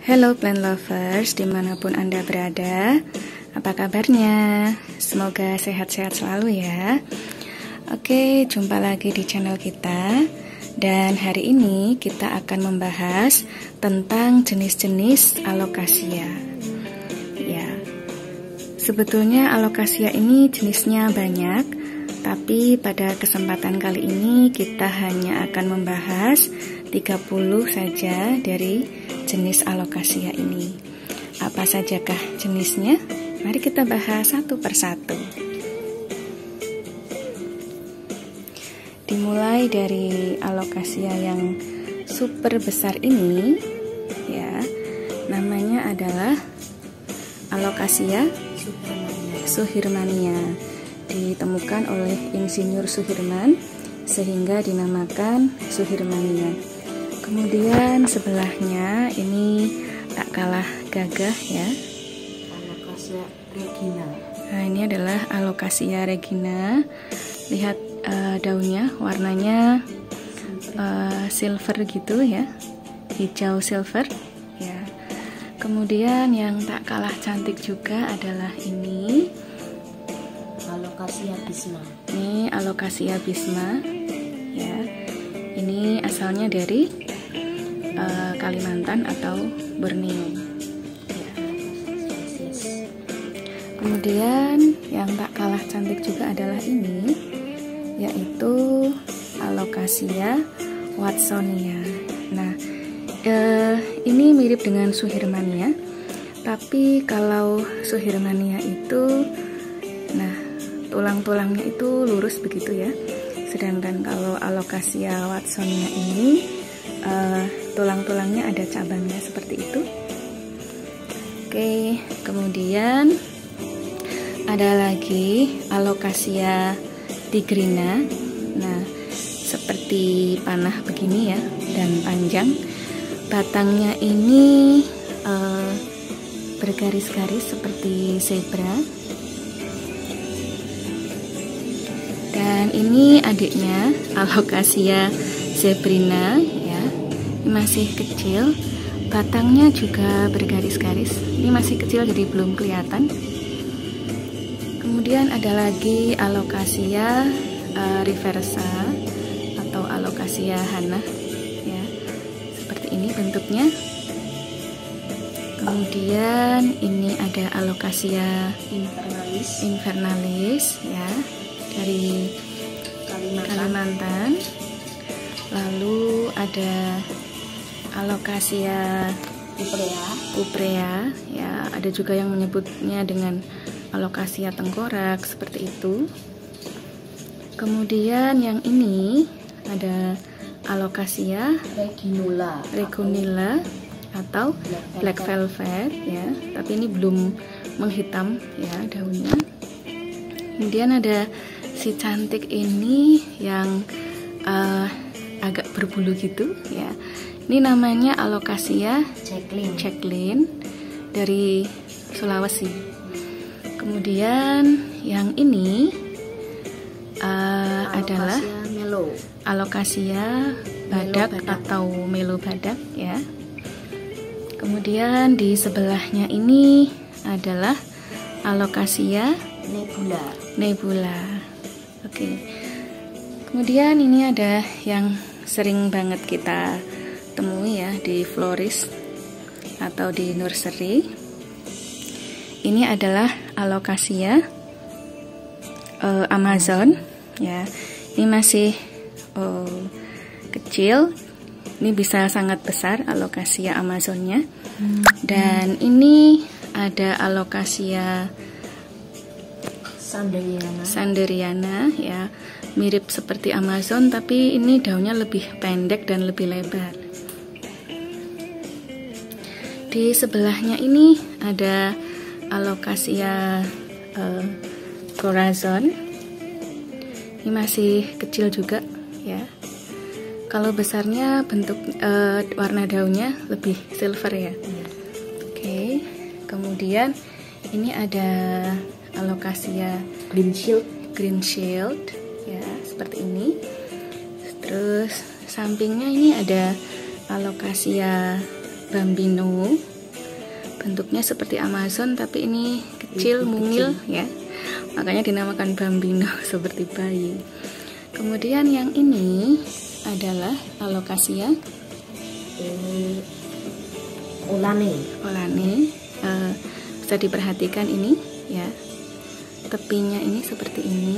Hello plant lovers, dimanapun Anda berada, apa kabarnya? Semoga sehat-sehat selalu ya. Oke, jumpa lagi di channel kita. Dan hari ini kita akan membahas tentang jenis-jenis alokasia. Ya, sebetulnya alokasia ini jenisnya banyak, tapi pada kesempatan kali ini kita hanya akan membahas 30 saja dari jenis alokasia ini. Apa sajakah jenisnya? Mari kita bahas satu persatu. Dimulai dari alokasia yang super besar ini, ya, namanya adalah alokasia Suhirmania. Ditemukan oleh Insinyur Suhirman sehingga dinamakan Suhirmania. Kemudian sebelahnya ini tak kalah gagah ya, Alokasia regina. Nah, ini adalah Alokasia regina. Lihat daunnya, warnanya silver gitu ya, hijau silver ya. Kemudian yang tak kalah cantik juga adalah ini Alokasia bisma. Ini Alokasia bisma ya. Ini asalnya dari Kalimantan atau Borneo ya. Kemudian yang tak kalah cantik juga adalah ini, yaitu Alokasia watsonia. Nah, ini mirip dengan Suhirmania, tapi kalau Suhirmania itu, nah, tulang-tulangnya itu lurus begitu ya. Sedangkan kalau Alokasia watsonia ini tulang-tulangnya ada cabangnya seperti itu. Oke, kemudian ada lagi Alokasia tigrina. Nah, seperti panah begini ya, dan panjang. Batangnya ini bergaris-garis seperti zebra. Dan ini adiknya Alokasia zebrina ya. Ini masih kecil, batangnya juga bergaris-garis. Ini masih kecil jadi belum kelihatan. Kemudian ada lagi Alokasia reversa atau Alokasia hana ya. Seperti ini bentuknya. Kemudian ini ada Alokasia invernalis ya, dari Kalimantan. Lalu ada Alokasia puprea ya, ada juga yang menyebutnya dengan Alokasia tengkorak seperti itu. Kemudian yang ini ada Alokasia regunilla atau black velvet ya, tapi ini belum menghitam ya daunnya. Kemudian ada si cantik ini yang agak berbulu gitu ya. Ini namanya Alokasia Jacqueline dari Sulawesi. Kemudian yang ini adalah Alokasia badak atau melo badak ya. Kemudian di sebelahnya ini adalah Alokasia nebula. Oke. Kemudian ini ada yang sering banget kita temui ya di florist atau di nursery. Ini adalah Alokasia Amazon ya. Ini masih kecil. Ini bisa sangat besar Alokasia Amazonnya. Dan ini ada Alokasia sanderiana ya, mirip seperti Amazon, tapi ini daunnya lebih pendek dan lebih lebar. Di sebelahnya ini ada Alokasia corazon. Ini masih kecil juga ya. Kalau besarnya bentuk warna daunnya lebih silver ya. Oke. Kemudian ini ada Alokasia green shield ya, seperti ini. Terus sampingnya ini ada Alokasia bambino bentuknya seperti Amazon, tapi ini kecil, mungil ya, makanya dinamakan bambino seperti bayi. Kemudian yang ini adalah alocasia Olane. Bisa diperhatikan ini ya, tepinya ini seperti ini.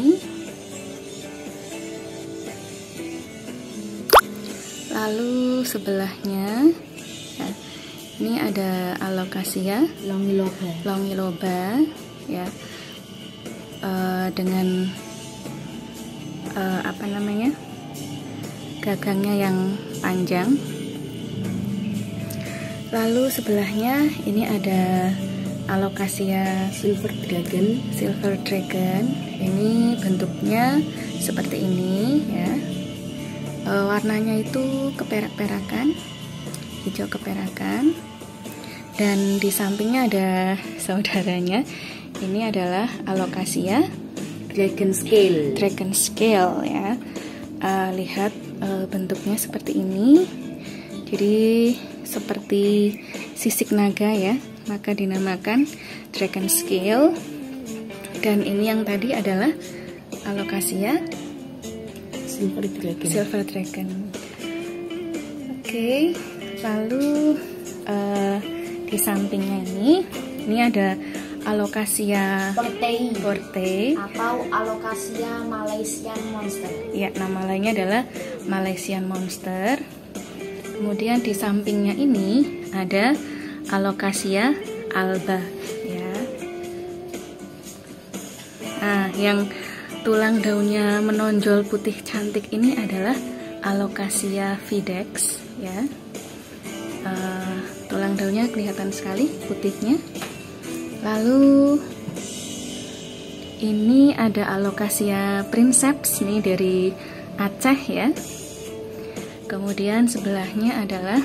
Lalu sebelahnya ya, ini ada alocasia longiloba ya, dengan apa namanya, gagangnya yang panjang. Lalu sebelahnya ini ada alocasia silver dragon. Ini bentuknya seperti ini ya. Warnanya itu keperak-perakan, hijau keperakan. Dan di sampingnya ada saudaranya. Ini adalah alocasia Dragon scale ya. Lihat bentuknya seperti ini. Jadi seperti sisik naga ya, maka dinamakan dragon scale. Dan ini yang tadi adalah alocasia silver dragon. Oke, lalu di sampingnya ini ada alocasia portei atau alocasia Malaysian monster. Ya, nama lainnya adalah Malaysian monster. Kemudian di sampingnya ini ada alocasia alba ya. Nah, yang tulang daunnya menonjol putih cantik ini adalah alocasia videx ya. Tulang daunnya kelihatan sekali putihnya. Lalu ini ada alocasia princeps nih dari Aceh ya. Kemudian sebelahnya adalah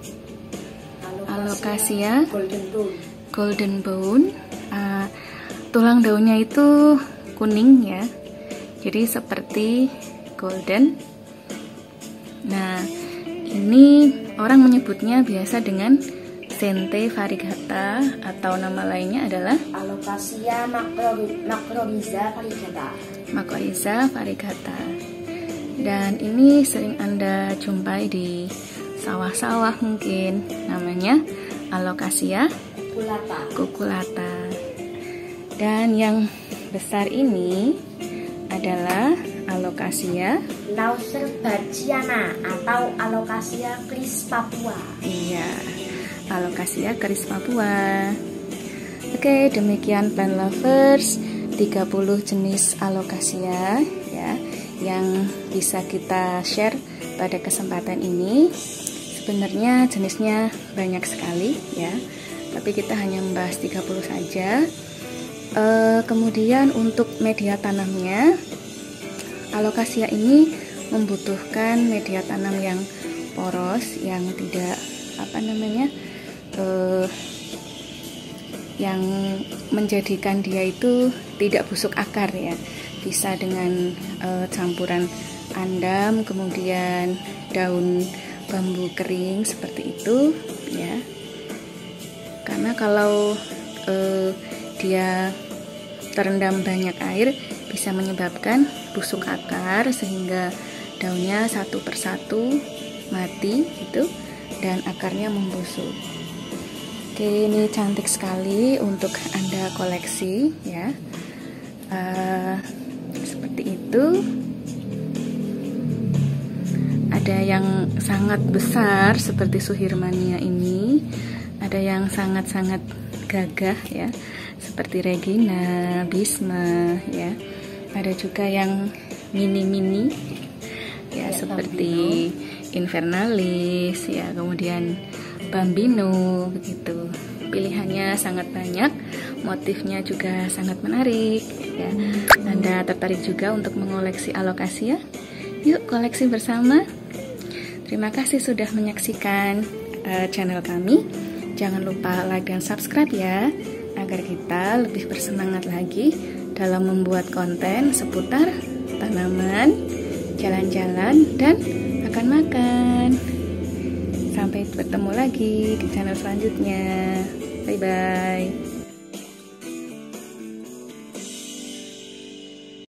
alocasia golden bone. Tulang daunnya itu kuning ya, jadi seperti golden. Nah, ini orang menyebutnya biasa dengan Sente variegata, atau nama lainnya adalah alocasia Macrorhiza variegata. Dan ini sering Anda jumpai di sawah-sawah mungkin, namanya alocasia cucullata. Dan yang besar ini adalah alocasia Lausbergiana atau alocasia Chris Papua. Iya, alocasia Chris Papua. Oke, demikian plant lovers, 30 jenis alocasia ya yang bisa kita share pada kesempatan ini. Sebenarnya jenisnya banyak sekali ya, tapi kita hanya membahas 30 saja. Kemudian untuk media tanamnya, alocasia ini membutuhkan media tanam yang poros, yang tidak yang menjadikan dia itu tidak busuk akar ya. Bisa dengan campuran andam, kemudian daun bambu kering seperti itu ya. Karena kalau dia terendam banyak air bisa menyebabkan busuk akar, sehingga daunnya satu persatu mati gitu dan akarnya membusuk. Oke, ini cantik sekali untuk Anda koleksi ya. Seperti itu. Ada yang sangat besar seperti Suhirmania ini, ada yang sangat-sangat gagah ya seperti Regina, Bisma ya. Ada juga yang mini-mini ya, seperti Invernalis ya, kemudian Bambino begitu. Pilihannya sangat banyak, motifnya juga sangat menarik ya. Anda tertarik juga untuk mengoleksi alocasia? Yuk koleksi bersama. Terima kasih sudah menyaksikan channel kami. Jangan lupa like dan subscribe ya, agar kita lebih bersemangat lagi dalam membuat konten seputar tanaman, jalan-jalan, dan makan-makan. Sampai bertemu lagi di channel selanjutnya. Bye-bye. Bye.